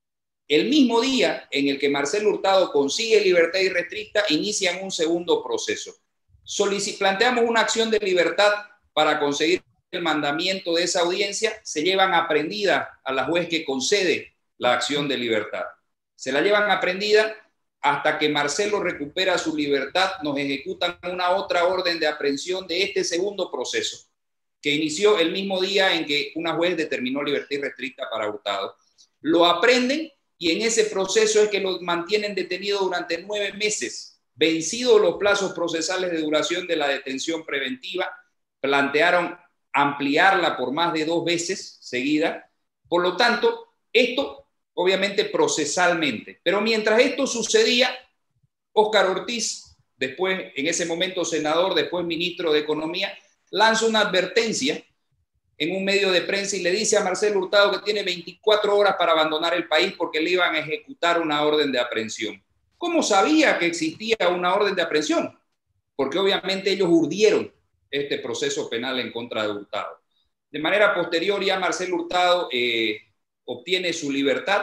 El mismo día en el que Marcelo Hurtado consigue libertad irrestricta, inician un segundo proceso. Solici- planteamos una acción de libertad para conseguir el mandamiento de esa audiencia, se llevan aprendida a la juez que concede la acción de libertad. Se la llevan aprendida hasta que Marcelo recupera su libertad, nos ejecutan una otra orden de aprehensión de este segundo proceso, que inició el mismo día en que una juez determinó libertad irrestricta para Hurtado. Lo aprenden, y en ese proceso es que los mantienen detenidos durante nueve meses. Vencidos los plazos procesales de duración de la detención preventiva, plantearon ampliarla por más de dos veces seguida. Por lo tanto, esto obviamente procesalmente. Pero mientras esto sucedía, Óscar Ortiz, después en ese momento senador, después ministro de Economía, lanza una advertencia en un medio de prensa y le dice a Marcelo Hurtado que tiene veinticuatro horas para abandonar el país porque le iban a ejecutar una orden de aprehensión. ¿Cómo sabía que existía una orden de aprehensión? Porque obviamente ellos urdieron este proceso penal en contra de Hurtado. De manera posterior, ya Marcelo Hurtado eh, obtiene su libertad,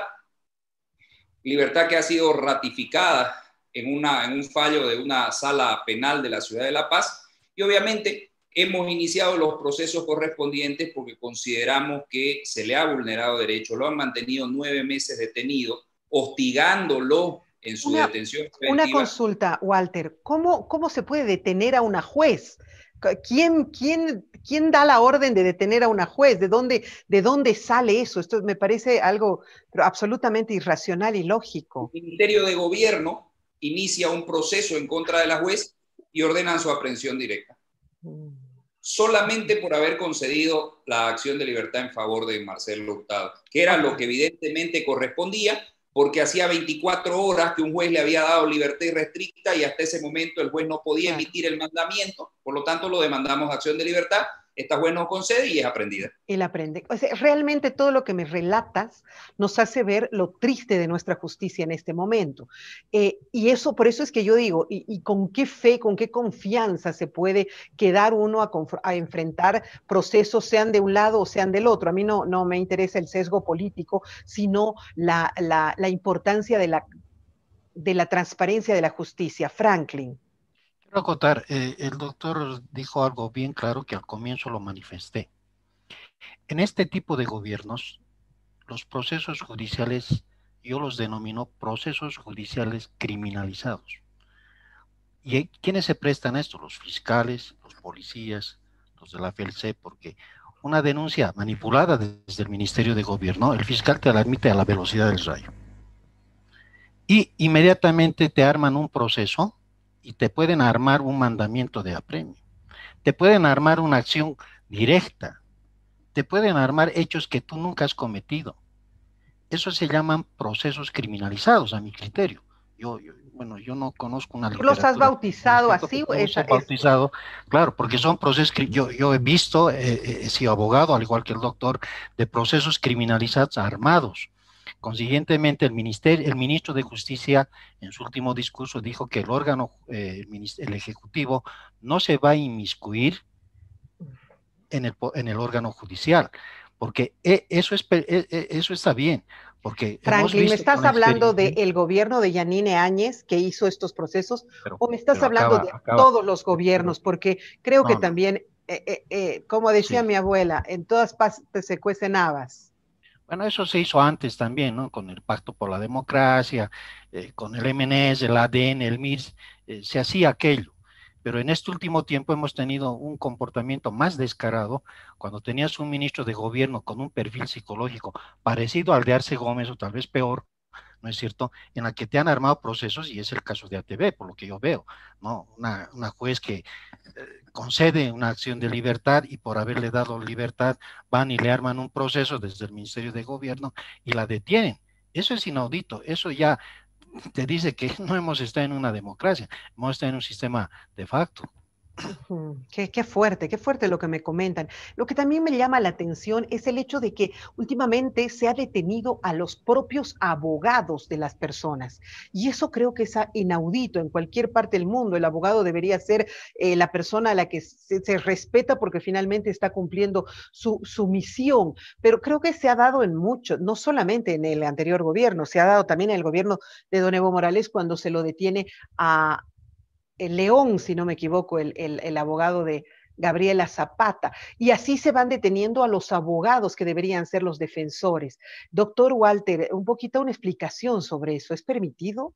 libertad que ha sido ratificada en, una, en un fallo de una sala penal de la Ciudad de La Paz, y obviamente hemos iniciado los procesos correspondientes porque consideramos que se le ha vulnerado derecho. Lo han mantenido nueve meses detenido, hostigándolo en su una, detención preventiva. Una consulta, Walter. ¿Cómo, cómo se puede detener a una juez? ¿Quién, quién, ¿Quién da la orden de detener a una juez? ¿De dónde, de dónde sale eso? Esto me parece algo absolutamente irracional y lógico. El Ministerio de Gobierno inicia un proceso en contra de la juez y ordenan su aprehensión directa. Solamente por haber concedido la acción de libertad en favor de Marcelo Hurtado, que era lo que evidentemente correspondía, porque hacía veinticuatro horas que un juez le había dado libertad irrestricta y hasta ese momento el juez no podía emitir el mandamiento, por lo tanto lo demandamos acción de libertad, esta juez nos concede y es aprendida. Él aprende. O sea, realmente todo lo que me relatas nos hace ver lo triste de nuestra justicia en este momento. Eh, y eso, por eso es que yo digo, y, y con qué fe, con qué confianza se puede quedar uno a, a enfrentar procesos, sean de un lado o sean del otro. A mí no, no me interesa el sesgo político, sino la, la, la importancia de la, de la transparencia de la justicia. Franklin. Quiero acotar, eh, el doctor dijo algo bien claro que al comienzo lo manifesté. En este tipo de gobiernos, los procesos judiciales, yo los denomino procesos judiciales criminalizados. ¿Y quiénes se prestan a esto? Los fiscales, los policías, los de la F L C, porque una denuncia manipulada desde el Ministerio de Gobierno, el fiscal te la admite a la velocidad del rayo. Y inmediatamente te arman un proceso y te pueden armar un mandamiento de apremio, te pueden armar una acción directa, te pueden armar hechos que tú nunca has cometido. Eso se llaman procesos criminalizados, a mi criterio. Yo, yo bueno, yo no conozco una literatura. ¿Los has bautizado así? O esa, he bautizado, es... claro, porque son procesos, yo, yo he visto, eh, he sido abogado, al igual que el doctor, de procesos criminalizados armados. Consiguientemente, el, ministerio, el ministro de Justicia en su último discurso dijo que el órgano, eh, el Ejecutivo, no se va a inmiscuir en el, en el órgano judicial, porque eso, es, eso está bien. Porque Franklin, ¿me estás hablando del gobierno de Yanine Áñez que hizo estos procesos pero, o me estás hablando acaba, de acaba, todos los gobiernos? Pero, porque creo no, que no. también, eh, eh, eh, como decía sí. mi abuela, en todas partes se cuecen habas. Bueno, eso se hizo antes también, ¿no? Con el Pacto por la Democracia, eh, con el M N S, el A D N, el M I R S, eh, se hacía aquello. Pero en este último tiempo hemos tenido un comportamiento más descarado cuando tenías un ministro de gobierno con un perfil psicológico parecido al de Arce Gómez o tal vez peor, ¿no es cierto?, en la que te han armado procesos, y es el caso de A T V, por lo que yo veo, ¿no? Una, una juez que eh, concede una acción de libertad y por haberle dado libertad van y le arman un proceso desde el Ministerio de Gobierno y la detienen. Eso es inaudito, eso ya te dice que no hemos estado en una democracia, hemos estado en un sistema de facto. Qué, qué fuerte, qué fuerte lo que me comentan. Lo que también me llama la atención es el hecho de que últimamente se ha detenido a los propios abogados de las personas. Y eso creo que es inaudito en cualquier parte del mundo. El abogado debería ser eh, la persona a la que se, se respeta porque finalmente está cumpliendo su, su misión. Pero creo que se ha dado en mucho, no solamente en el anterior gobierno, se ha dado también en el gobierno de don Evo Morales cuando se lo detiene a el León, si no me equivoco, el, el, el abogado de Gabriela Zapata, y así se van deteniendo a los abogados que deberían ser los defensores. Doctor Walter, un poquito una explicación sobre eso, ¿es permitido?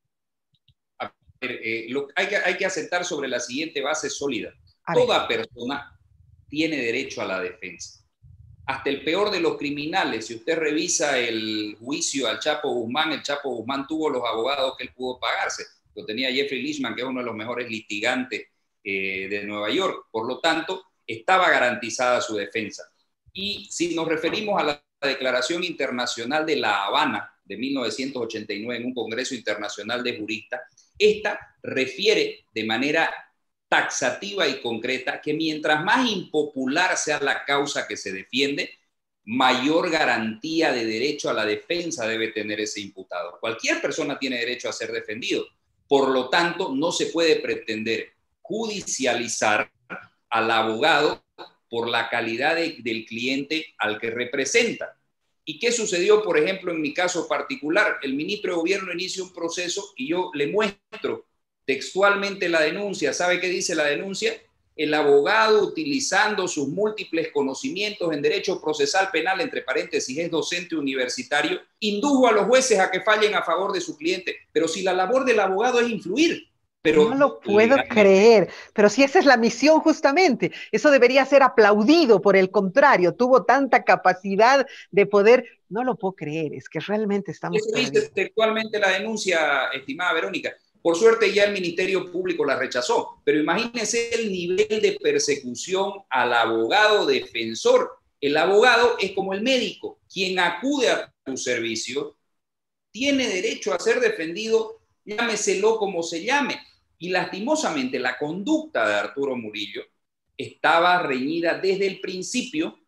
A ver, eh, lo, hay, que, hay que asentar sobre la siguiente base sólida. Toda persona tiene derecho a la defensa. Hasta el peor de los criminales, si usted revisa el juicio al Chapo Guzmán, el Chapo Guzmán tuvo los abogados que él pudo pagarse. Lo tenía Jeffrey Leachman, que es uno de los mejores litigantes eh, de Nueva York. Por lo tanto, estaba garantizada su defensa. Y si nos referimos a la Declaración Internacional de La Habana de mil novecientos ochenta y nueve, en un Congreso Internacional de Juristas, esta refiere de manera taxativa y concreta que mientras más impopular sea la causa que se defiende, mayor garantía de derecho a la defensa debe tener ese imputado. Cualquier persona tiene derecho a ser defendido. Por lo tanto, no se puede pretender judicializar al abogado por la calidad de, del cliente al que representa. ¿Y qué sucedió, por ejemplo, en mi caso particular? El ministro de Gobierno inicia un proceso y yo le muestro textualmente la denuncia. ¿Sabe qué dice la denuncia? El abogado, utilizando sus múltiples conocimientos en derecho procesal penal, entre paréntesis, es docente universitario, indujo a los jueces a que fallen a favor de su cliente. Pero si la labor del abogado es influir. Pero no lo puedo legalmente creer, pero si esa es la misión justamente, eso debería ser aplaudido. Por el contrario, tuvo tanta capacidad de poder, no lo puedo creer, es que realmente estamos... Eso dice textualmente la denuncia, estimada Verónica. Por suerte ya el Ministerio Público la rechazó, pero imagínense el nivel de persecución al abogado defensor. El abogado es como el médico, quien acude a tu servicio tiene derecho a ser defendido, llámeselo como se llame. Y lastimosamente la conducta de Arturo Murillo estaba reñida desde el principio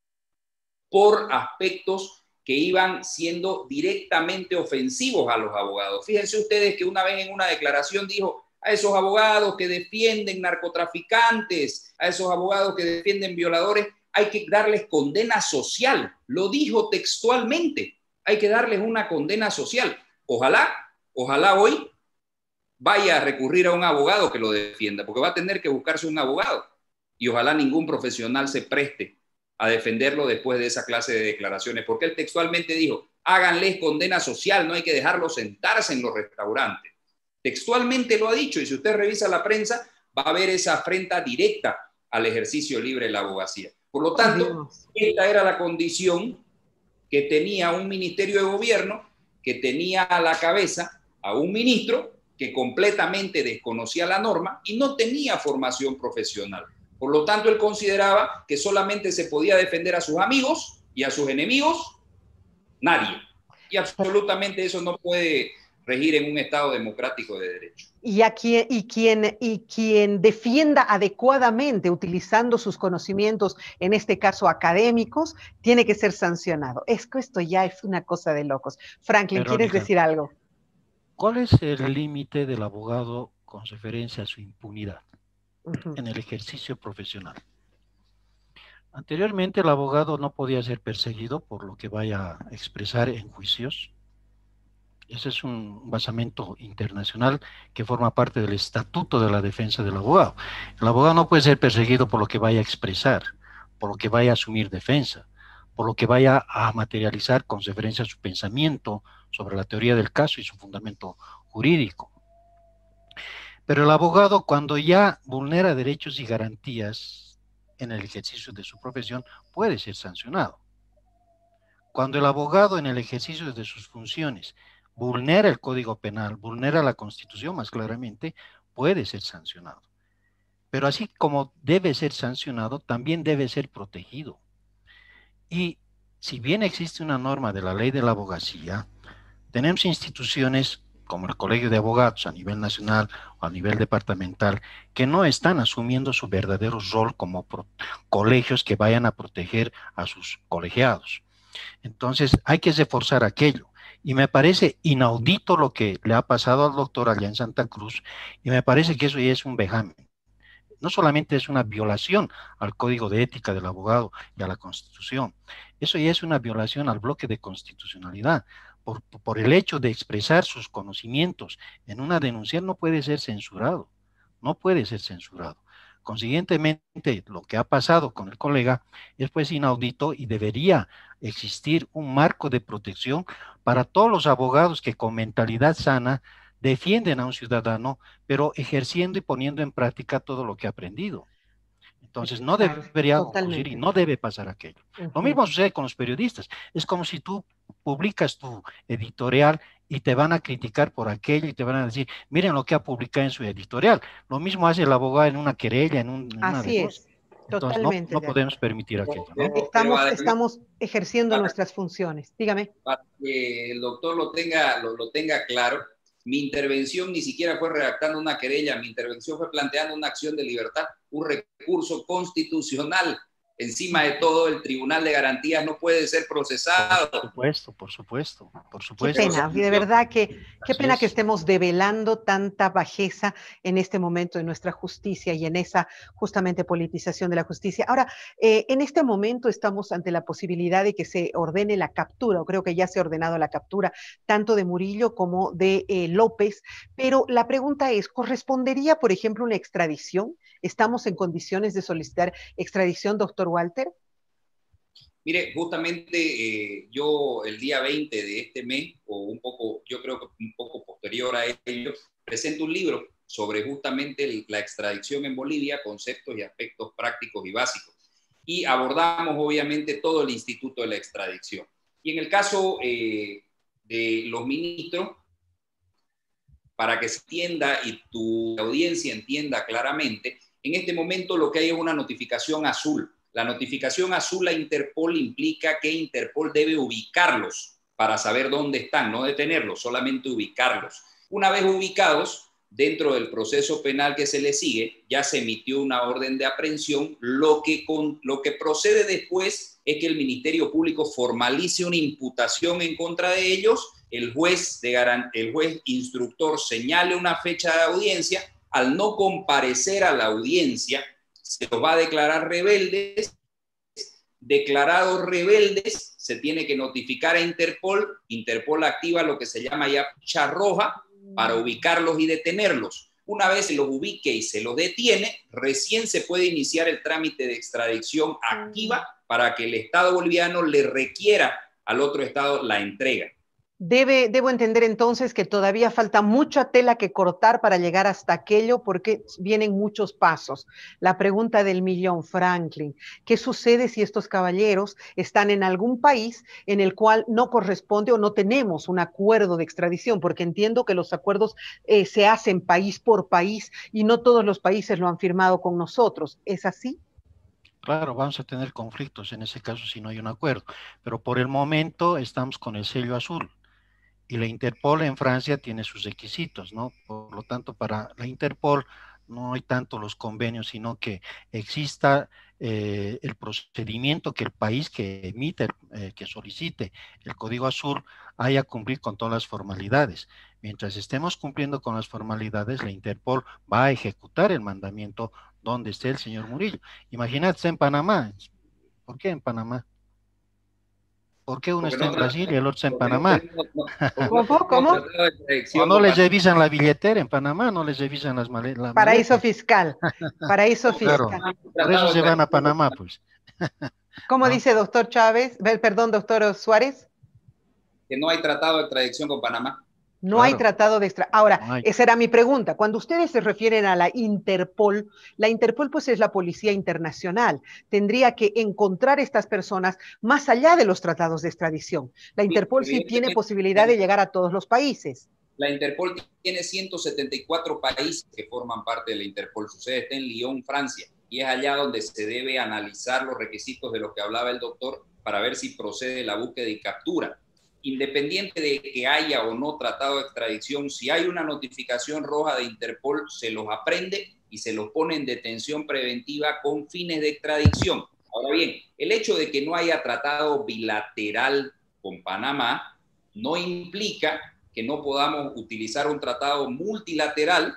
por aspectos que iban siendo directamente ofensivos a los abogados. Fíjense ustedes que una vez en una declaración dijo a esos abogados que defienden narcotraficantes, a esos abogados que defienden violadores, hay que darles condena social. Lo dijo textualmente, hay que darles una condena social. Ojalá, ojalá hoy vaya a recurrir a un abogado que lo defienda, porque va a tener que buscarse un abogado. Y ojalá ningún profesional se preste a defenderlo después de esa clase de declaraciones, porque él textualmente dijo, háganles condena social, no hay que dejarlos sentarse en los restaurantes. Textualmente lo ha dicho, y si usted revisa la prensa, va a ver esa afrenta directa al ejercicio libre de la abogacía. Por lo tanto, esta era la condición que tenía un ministerio de gobierno, que tenía a la cabeza a un ministro que completamente desconocía la norma y no tenía formación profesional. Por lo tanto, él consideraba que solamente se podía defender a sus amigos y a sus enemigos, nadie. Y absolutamente eso no puede regir en un Estado democrático de derecho. Y, a quien, y, quien, y quien defienda adecuadamente, utilizando sus conocimientos, en este caso académicos, tiene que ser sancionado. Es que esto ya es una cosa de locos. Franklin, Verónica, ¿quieres decir algo? ¿Cuál es el límite del abogado con referencia a su impunidad uh-huh. en el ejercicio profesional? Anteriormente el abogado no podía ser perseguido por lo que vaya a expresar en juicios. Ese es un basamento internacional que forma parte del Estatuto de la Defensa del Abogado. El abogado no puede ser perseguido por lo que vaya a expresar, por lo que vaya a asumir defensa, por lo que vaya a materializar con referencia a su pensamiento sobre la teoría del caso y su fundamento jurídico. Pero el abogado, cuando ya vulnera derechos y garantías en el ejercicio de su profesión, puede ser sancionado. Cuando el abogado en el ejercicio de sus funciones vulnera el Código Penal, vulnera la Constitución más claramente, puede ser sancionado. Pero así como debe ser sancionado, también debe ser protegido. Y si bien existe una norma de la ley de la abogacía, tenemos instituciones como el Colegio de Abogados a nivel nacional o a nivel departamental que no están asumiendo su verdadero rol como pro- colegios que vayan a proteger a sus colegiados. Entonces hay que reforzar aquello. Y me parece inaudito lo que le ha pasado al doctor allá en Santa Cruz, y me parece que eso ya es un vejamen. No solamente es una violación al Código de Ética del Abogado y a la Constitución, eso ya es una violación al bloque de constitucionalidad. Por, por el hecho de expresar sus conocimientos en una denuncia no puede ser censurado, no puede ser censurado. Consiguientemente, lo que ha pasado con el colega es pues inaudito y debería existir un marco de protección para todos los abogados que con mentalidad sana defienden a un ciudadano, pero ejerciendo y poniendo en práctica todo lo que ha aprendido. Entonces no claro, debería ocurrir y no debe pasar aquello. Uh-huh. Lo mismo sucede con los periodistas. Es como si tú publicas tu editorial y te van a criticar por aquello y te van a decir, miren lo que ha publicado en su editorial. Lo mismo hace el abogado en una querella, en, un, en una Así es, Entonces, totalmente. no, no podemos permitir aquello, ¿no? Estamos, estamos ejerciendo para, nuestras funciones. Dígame. Para que el doctor lo tenga, lo, lo tenga claro, mi intervención ni siquiera fue redactando una querella, mi intervención fue planteando una acción de libertad, un recurso constitucional. Encima de todo, el Tribunal de Garantías no puede ser procesado. Por supuesto, por supuesto, por supuesto. Qué pena, de verdad que qué pena es. que estemos develando tanta bajeza en este momento en nuestra justicia y en esa justamente politización de la justicia. Ahora, eh, en este momento estamos ante la posibilidad de que se ordene la captura, o creo que ya se ha ordenado la captura, tanto de Murillo como de eh, López, pero la pregunta es, ¿correspondería, por ejemplo, una extradición? ¿Estamos en condiciones de solicitar extradición, doctor Walter? Mire, justamente eh, yo el día veinte de este mes, o un poco, yo creo que un poco posterior a ello, presento un libro sobre justamente el, la extradición en Bolivia, conceptos y aspectos prácticos y básicos. Y abordamos obviamente todo el instituto de la extradición. Y en el caso eh, de los ministros, para que se entienda y tu audiencia entienda claramente, en este momento lo que hay es una notificación azul. La notificación azul a Interpol implica que Interpol debe ubicarlos para saber dónde están, no detenerlos, solamente ubicarlos. Una vez ubicados, dentro del proceso penal que se le sigue, ya se emitió una orden de aprehensión. Lo que, con, lo que procede después es que el Ministerio Público formalice una imputación en contra de ellos, el juez, de garan, el juez instructor señale una fecha de audiencia. Al no comparecer a la audiencia, se los va a declarar rebeldes. Declarados rebeldes, se tiene que notificar a Interpol. Interpol activa lo que se llama ya ficha roja para ubicarlos y detenerlos. Una vez se los ubique y se los detiene, recién se puede iniciar el trámite de extradición activa para que el Estado boliviano le requiera al otro Estado la entrega. Debe, debo entender entonces que todavía falta mucha tela que cortar para llegar hasta aquello, porque vienen muchos pasos. La pregunta del millón, Franklin, ¿qué sucede si estos caballeros están en algún país en el cual no corresponde o no tenemos un acuerdo de extradición? Porque entiendo que los acuerdos eh, se hacen país por país y no todos los países lo han firmado con nosotros. ¿Es así? Claro, vamos a tener conflictos en ese caso si no hay un acuerdo, pero por el momento estamos con el sello azul. Y la Interpol en Francia tiene sus requisitos, ¿no? Por lo tanto, para la Interpol no hay tanto los convenios, sino que exista eh, el procedimiento que el país que emite, eh, que solicite el código azul, haya cumplir con todas las formalidades. Mientras estemos cumpliendo con las formalidades, la Interpol va a ejecutar el mandamiento donde esté el señor Murillo. Imagínate, está en Panamá. ¿Por qué en Panamá? ¿Por qué uno Porque está no, en Brasil y el otro está en Panamá? No, no, ¿Cómo? ¿Cómo? ¿O no les revisan la billetera en Panamá? ¿No les revisan las maletas? Paraíso fiscal. Paraíso fiscal. Claro, por eso se van a Panamá, pues. ¿Cómo ¿no? dice doctor Chávez? Perdón, doctor Suárez. Que no hay tratado de extradición con Panamá. No Claro. hay tratado de extra. Ahora, No hay. esa era mi pregunta. Cuando ustedes se refieren a la Interpol, la Interpol pues es la policía internacional. Tendría que encontrar estas personas más allá de los tratados de extradición. La Interpol sí tiene posibilidad de llegar a todos los países. La Interpol tiene ciento setenta y cuatro países que forman parte de la Interpol. Su sede está en Lyon, Francia, y es allá donde se debe analizar los requisitos de los que hablaba el doctor para ver si procede la búsqueda y captura. Independiente de que haya o no tratado de extradición, si hay una notificación roja de Interpol, se los aprende y se los pone en detención preventiva con fines de extradición. Ahora bien, el hecho de que no haya tratado bilateral con Panamá no implica que no podamos utilizar un tratado multilateral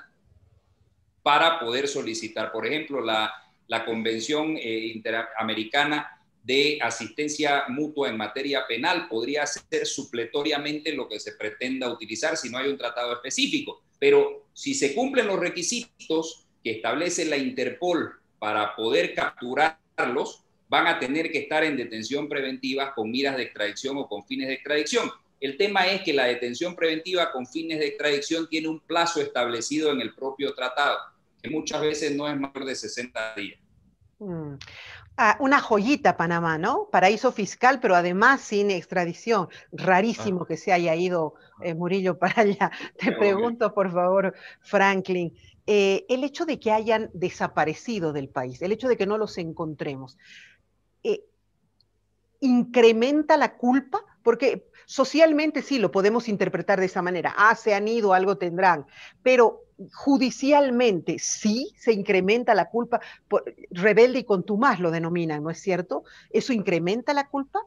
para poder solicitar, por ejemplo, la, la Convención eh, Interamericana de asistencia mutua en materia penal podría ser supletoriamente lo que se pretenda utilizar si no hay un tratado específico. Pero si se cumplen los requisitos que establece la Interpol para poder capturarlos, van a tener que estar en detención preventiva con miras de extradición o con fines de extradición. El tema es que la detención preventiva con fines de extradición tiene un plazo establecido en el propio tratado, que muchas veces no es mayor de sesenta días. Mm. Ah, una joyita Panamá, ¿no? Paraíso fiscal, pero además sin extradición. Rarísimo ah. que se haya ido eh, Murillo para allá. Te pero pregunto, okay. por favor, Franklin, eh, el hecho de que hayan desaparecido del país, el hecho de que no los encontremos, eh, ¿incrementa la culpa? Porque socialmente sí lo podemos interpretar de esa manera. Ah, se han ido, algo tendrán. Pero judicialmente sí se incrementa la culpa. Por, rebelde y contumaz lo denominan, ¿no es cierto? ¿Eso incrementa la culpa?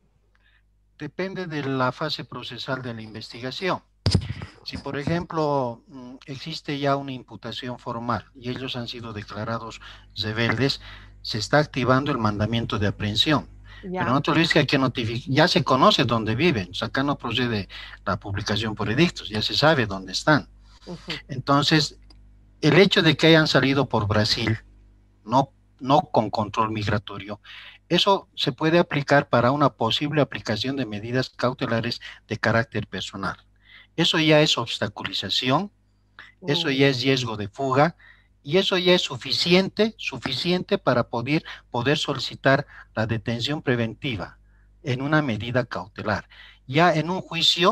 Depende de la fase procesal de la investigación. Si, por ejemplo, existe ya una imputación formal y ellos han sido declarados rebeldes, se está activando el mandamiento de aprehensión. Ya. Pero no te olvides que hay que notificar, ya se conoce dónde viven, o sea, acá no procede la publicación por edictos, ya se sabe dónde están. Uh-huh. Entonces, el hecho de que hayan salido por Brasil, no, no con control migratorio, eso se puede aplicar para una posible aplicación de medidas cautelares de carácter personal. Eso ya es obstaculización, uh-huh. eso ya es riesgo de fuga, y eso ya es suficiente, suficiente para poder, poder solicitar la detención preventiva en una medida cautelar. Ya en un juicio,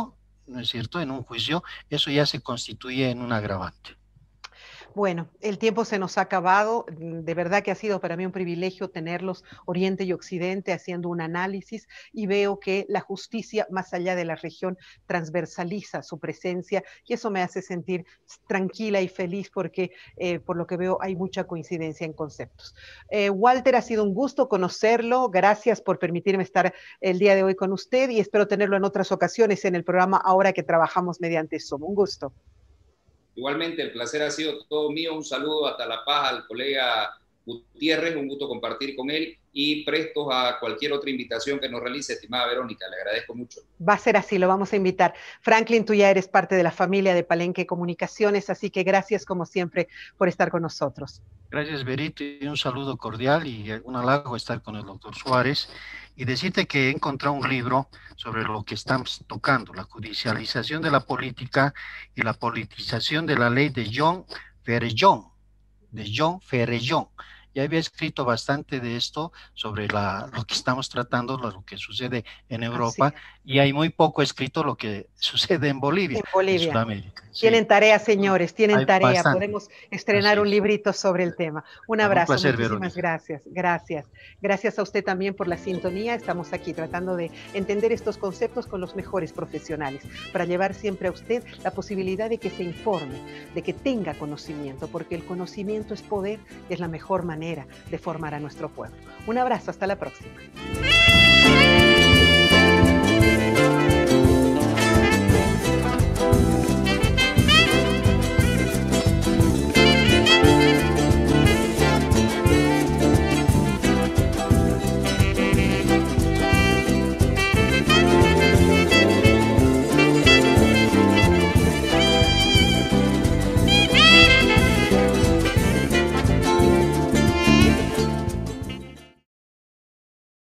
¿no es cierto?, en un juicio, eso ya se constituye en un agravante. Bueno, el tiempo se nos ha acabado. De verdad que ha sido para mí un privilegio tenerlos Oriente y Occidente haciendo un análisis y veo que la justicia más allá de la región transversaliza su presencia y eso me hace sentir tranquila y feliz porque eh, por lo que veo hay mucha coincidencia en conceptos. Eh, Walter, ha sido un gusto conocerlo. Gracias por permitirme estar el día de hoy con usted y espero tenerlo en otras ocasiones en el programa ahora que trabajamos mediante Zoom. Un gusto. Igualmente, el placer ha sido todo mío. Un saludo hasta La Paz al colega Gutiérrez, un gusto compartir con él y prestos a cualquier otra invitación que nos realice, estimada Verónica, le agradezco mucho. Va a ser así, lo vamos a invitar. Franklin, tú ya eres parte de la familia de Palenque Comunicaciones, así que gracias como siempre por estar con nosotros. Gracias, Berito, y un saludo cordial y un halago estar con el doctor Suárez y decirte que he encontrado un libro sobre lo que estamos tocando, la judicialización de la política y la politización de la ley de John Ferrellón, de John Ferrellón. Ya había escrito bastante de esto sobre la, lo que estamos tratando, lo que sucede en Europa, y hay muy poco escrito lo que sucede en Bolivia, en, Bolivia. en Sudamérica. Sí. Tienen tarea, señores, tienen hay tarea. Bastante. Podemos estrenar un librito sobre el tema. Un abrazo, un placer, muchísimas Verónica. gracias. Gracias. Gracias a usted también por la sintonía. Estamos aquí tratando de entender estos conceptos con los mejores profesionales, para llevar siempre a usted la posibilidad de que se informe, de que tenga conocimiento, porque el conocimiento es poder y es la mejor manera de formar a nuestro pueblo. Un abrazo, hasta la próxima.